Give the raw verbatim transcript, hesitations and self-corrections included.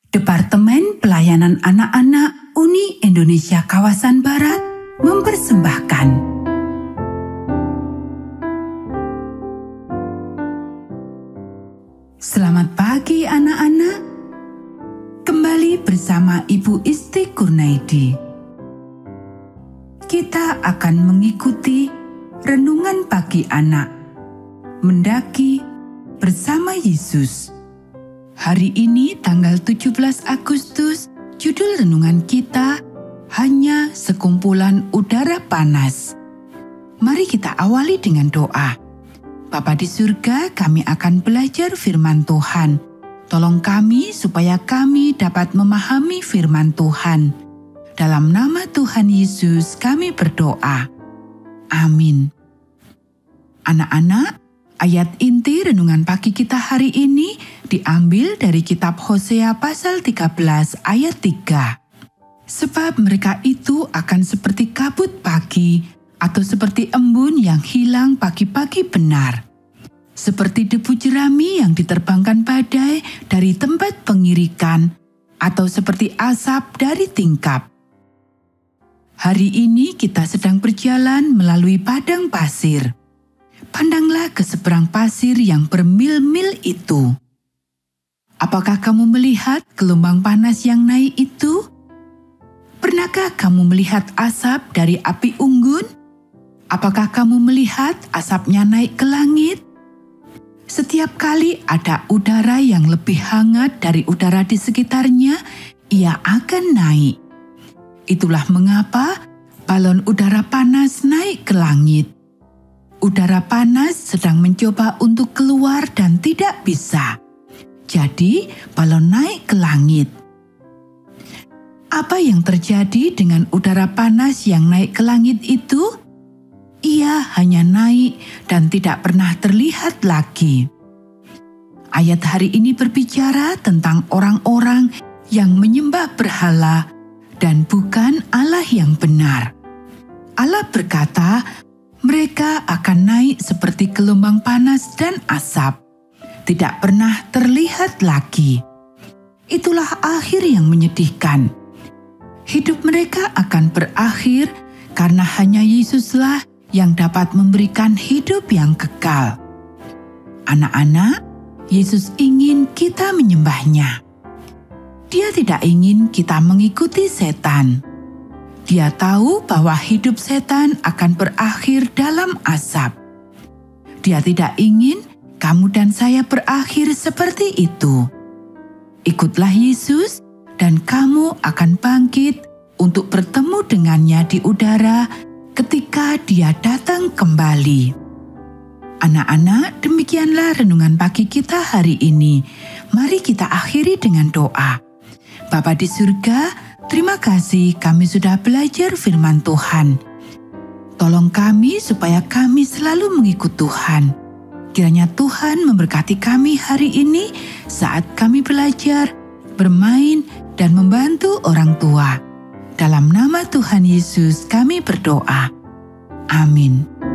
Departemen Pelayanan Anak-anak Uni Indonesia Kawasan Barat mempersembahkan Selamat pagi anak-anak. Kembali bersama Ibu Isti Kurnaidi. Kita akan mengikuti renungan pagi anak, mendaki bersama Yesus. Hari ini tanggal tujuh belas Agustus, judul renungan kita hanya sekumpulan udara panas. Mari kita awali dengan doa. Bapa di surga, kami akan belajar firman Tuhan. Tolong kami supaya kami dapat memahami firman Tuhan. Dalam nama Tuhan Yesus kami berdoa. Amin. Anak-anak, ayat inti renungan pagi kita hari ini diambil dari kitab Hosea pasal tiga belas ayat tiga. Sebab mereka itu akan seperti kabut pagi atau seperti embun yang hilang pagi-pagi benar. Seperti debu jerami yang diterbangkan badai dari tempat pengirikan atau seperti asap dari tingkap. Hari ini kita sedang berjalan melalui padang pasir. Pandanglah ke seberang pasir yang bermil-mil itu. Apakah kamu melihat gelombang panas yang naik itu? Pernahkah kamu melihat asap dari api unggun? Apakah kamu melihat asapnya naik ke langit? Setiap kali ada udara yang lebih hangat dari udara di sekitarnya, ia akan naik. Itulah mengapa balon udara panas naik ke langit. Udara panas sedang mencoba untuk keluar dan tidak bisa. Jadi, balon naik ke langit. Apa yang terjadi dengan udara panas yang naik ke langit itu? Ia hanya naik dan tidak pernah terlihat lagi. Ayat hari ini berbicara tentang orang-orang yang menyembah berhala dan bukan Allah yang benar. Allah berkata, mereka akan naik seperti gelombang panas dan asap, tidak pernah terlihat lagi. Itulah akhir yang menyedihkan. Hidup mereka akan berakhir karena hanya Yesuslah yang dapat memberikan hidup yang kekal. Anak-anak, Yesus ingin kita menyembahnya. Dia tidak ingin kita mengikuti setan. Dia tahu bahwa hidup setan akan berakhir dalam asap. Dia tidak ingin kamu dan saya berakhir seperti itu. Ikutlah Yesus dan kamu akan bangkit untuk bertemu dengannya di udara ketika Dia datang kembali. Anak-anak, demikianlah renungan pagi kita hari ini. Mari kita akhiri dengan doa. Bapa di surga, terima kasih kami sudah belajar firman Tuhan. Tolong kami supaya kami selalu mengikut Tuhan. Kiranya Tuhan memberkati kami hari ini saat kami belajar, bermain, dan membantu orang tua. Dalam nama Tuhan Yesus kami berdoa. Amin.